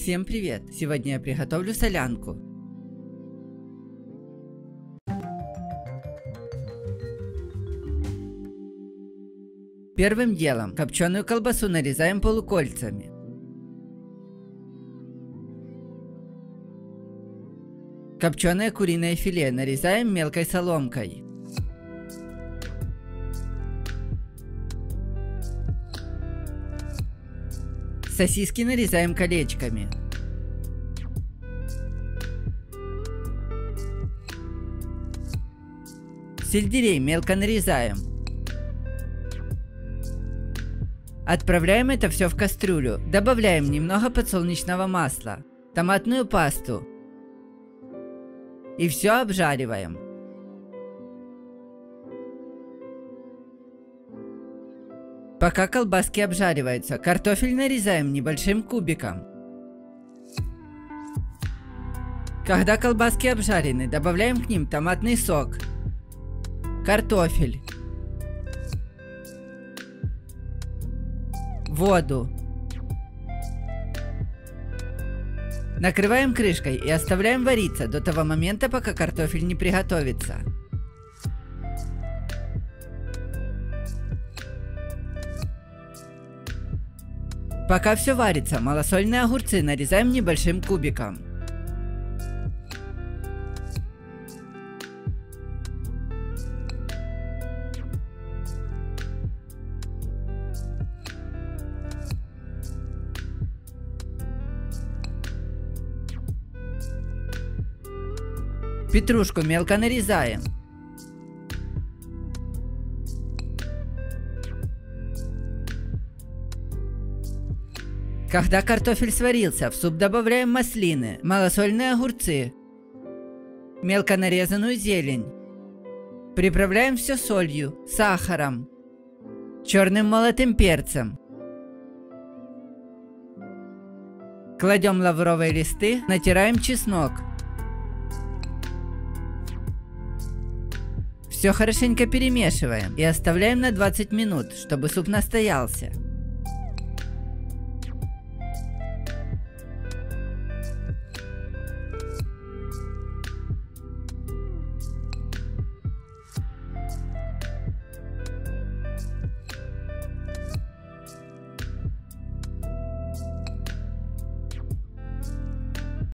Всем привет! Сегодня я приготовлю солянку. Первым делом копченую колбасу нарезаем полукольцами. Копченое куриное филе нарезаем мелкой соломкой. Сосиски нарезаем колечками. Сельдерей мелко нарезаем. Отправляем это все в кастрюлю. Добавляем немного подсолнечного масла, томатную пасту и все обжариваем. Пока колбаски обжариваются, картофель нарезаем небольшим кубиком. Когда колбаски обжарены, добавляем к ним томатный сок, картофель, воду. Накрываем крышкой и оставляем вариться до того момента, пока картофель не приготовится. Пока все варится, малосольные огурцы нарезаем небольшим кубиком. Петрушку мелко нарезаем. Когда картофель сварился, в суп добавляем маслины, малосольные огурцы, мелко нарезанную зелень. Приправляем все солью, сахаром, черным молотым перцем. Кладем лавровые листы, натираем чеснок. Все хорошенько перемешиваем и оставляем на 20 минут, чтобы суп настоялся.